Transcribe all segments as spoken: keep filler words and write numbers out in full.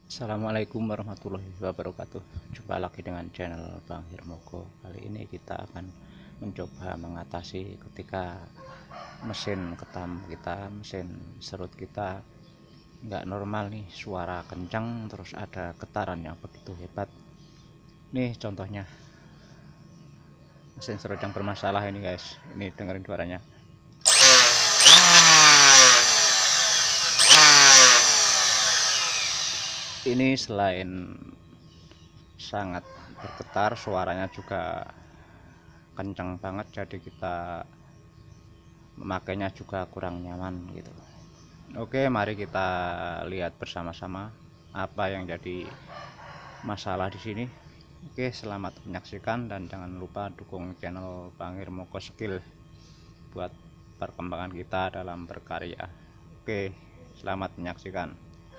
Assalamualaikum warahmatullahi wabarakatuh. Jumpa lagi dengan channel Bang Hirmoko. Kali ini kita akan mencoba mengatasi ketika mesin ketam kita, mesin serut kita nggak normal nih, suara kencang terus ada getaran yang begitu hebat. Nih contohnya mesin serut yang bermasalah ini guys. Ini dengerin suaranya. Ini selain sangat bergetar, suaranya juga kencang banget, jadi kita memakainya juga kurang nyaman gitu. Oke, mari kita lihat bersama-sama apa yang jadi masalah di sini. Oke, selamat menyaksikan dan jangan lupa dukung channel Bang Hirmoko Skill buat perkembangan kita dalam berkarya. Oke, selamat menyaksikan.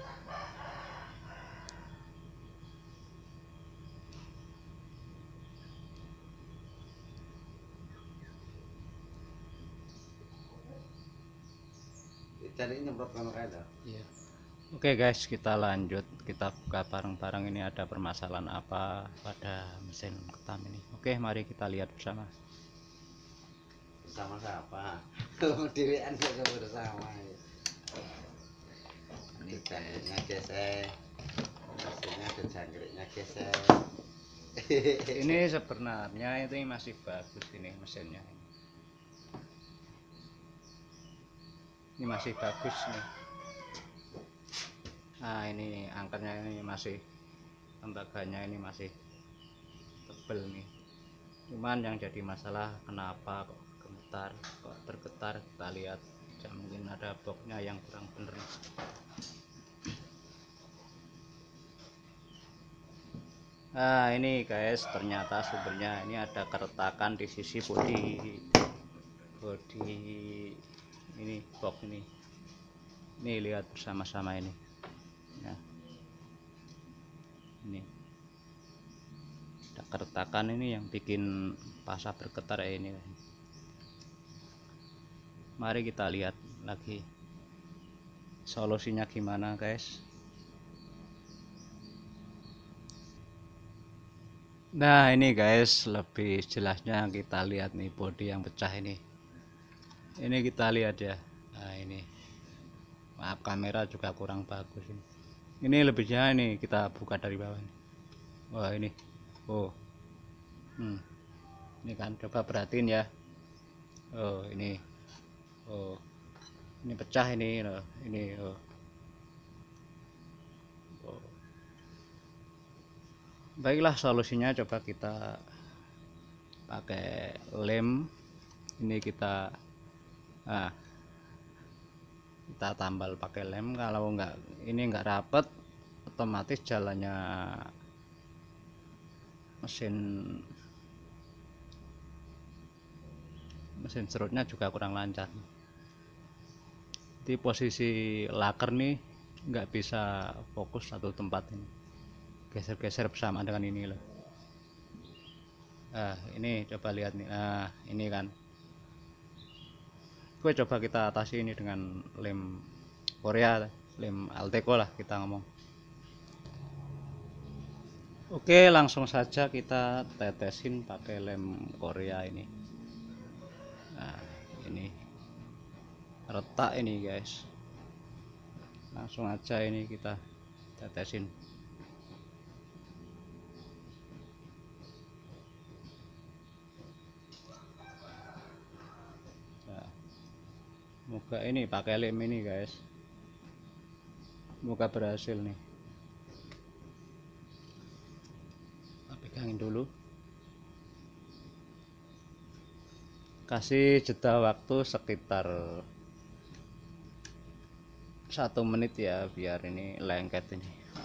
Cari nyemprot kono kae dah. Iya. Oke guys, kita lanjut, kita buka bareng-bareng ini ada permasalahan apa pada mesin ketam ini. Oke, mari kita lihat bersama. Bersama siapa? Dewean kok bersama. Ini jangkriknya gesek. Mesinnya ada jangkriknya gesek. Ini sebenarnya itu masih bagus ini mesinnya. Ini masih bagus nih. Nah, ini angkernya ini masih, tembaganya ini masih tebel nih. Cuman yang jadi masalah kenapa kok gemetar, kok bergetar. Kita lihat, ya mungkin ada boxnya yang kurang bener. Nah ini guys, ternyata sumbernya ini ada keretakan di sisi bodi bodi ini box ini. Ini lihat bersama-sama ini. Nah, ini ada keretakan ini yang bikin pasah bergetar ya ini. Mari kita lihat lagi solusinya gimana guys. Nah ini guys, lebih jelasnya kita lihat nih bodi yang pecah ini. Ini kita lihat ya. Nah ini, maaf kamera juga kurang bagus ini. Ini lebihnya ini kita buka dari bawah nih. Wah ini, oh, hmm. Ini kan coba perhatiin ya. Oh ini, oh, ini pecah ini, loh. Ini, oh. Oh. Baiklah, solusinya coba kita pakai lem. Ini kita, ah, kita tambal pakai lem. Kalau enggak, ini enggak rapet, otomatis jalannya mesin mesin serutnya juga kurang lancar. Di posisi laker nih nggak bisa fokus satu tempat ini, geser-geser bersama dengan ini loh. Nah ini coba lihat nih, nah ini kan gue coba kita atasi ini dengan lem Korea, lem Alteco lah kita ngomong. Oke, langsung saja kita tetesin pakai lem Korea ini. Nah ini retak ini guys, langsung aja ini kita tetesin. Nah, moga ini pakai lem ini guys, moga berhasil nih. Kita pegangin dulu, kasih jeda waktu sekitar satu menit ya biar ini lengket ini.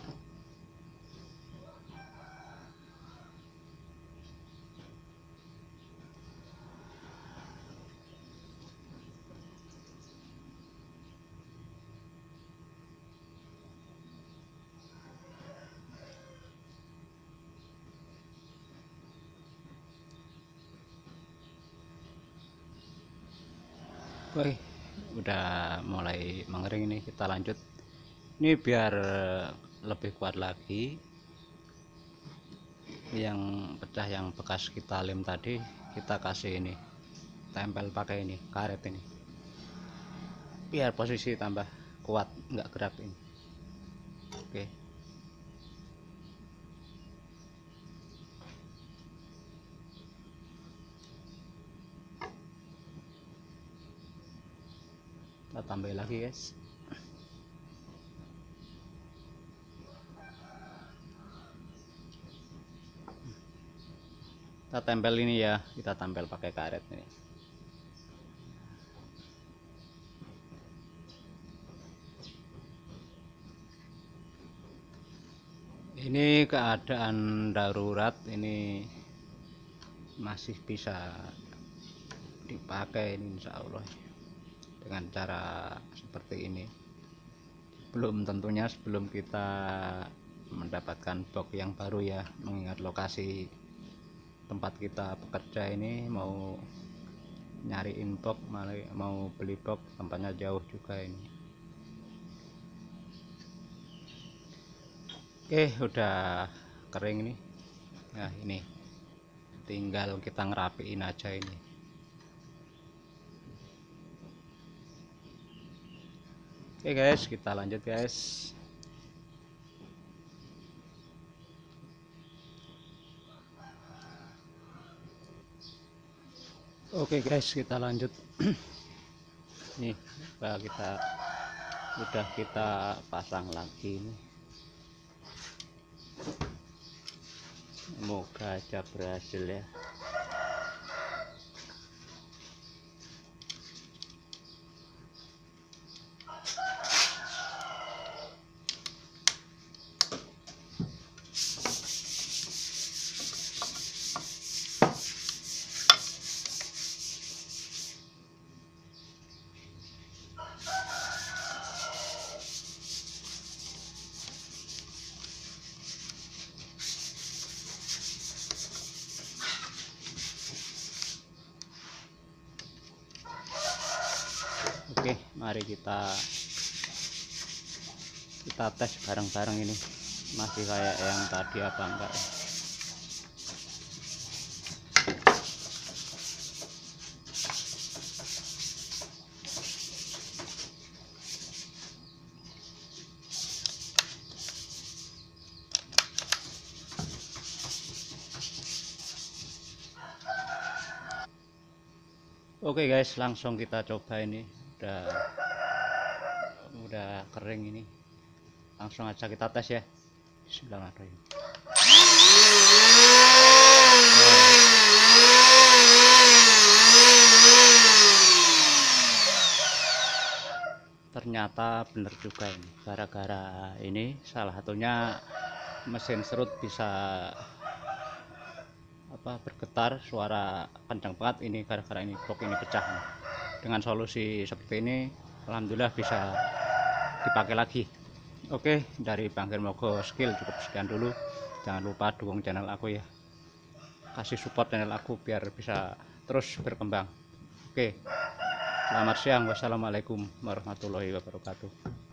Wih, udah mulai mengering nih, kita lanjut. Ini biar lebih kuat lagi. Yang pecah, yang bekas kita lem tadi, kita kasih ini, tempel pakai ini karet ini, biar posisi tambah kuat, nggak gerak ini. Oke, kita tambah lagi guys. Kita tempel ini ya, kita tempel pakai karet ini. Ini keadaan darurat, ini masih bisa dipakai ini insya Allah dengan cara seperti ini. Belum tentunya sebelum kita mendapatkan box yang baru ya, mengingat lokasi tempat kita bekerja ini mau nyariin box, mau beli box tempatnya jauh juga ini. Oke, udah kering nih. Nah ini tinggal kita ngerapiin aja ini. Oke guys, kita lanjut guys. Oke guys, kita lanjut. Nih, udah kita udah kita pasang lagi nih. Semoga aja berhasil ya. Oke, mari kita kita tes bareng-bareng ini masih kayak yang tadi apa enggak ya. Oke guys, langsung kita coba ini. Udah udah kering ini. Langsung aja kita tes ya. Bismillahirrahmanirrahim. Ternyata bener juga ini. Gara-gara ini salah satunya mesin serut bisa apa bergetar, suara kencang banget ini gara-gara ini box ini pecah. Dengan solusi seperti ini alhamdulillah bisa dipakai lagi. Oke, dari Bang Hermogo Skill cukup sekian dulu. Jangan lupa dukung channel aku ya, kasih support channel aku biar bisa terus berkembang. Oke, selamat siang, wassalamualaikum warahmatullahi wabarakatuh.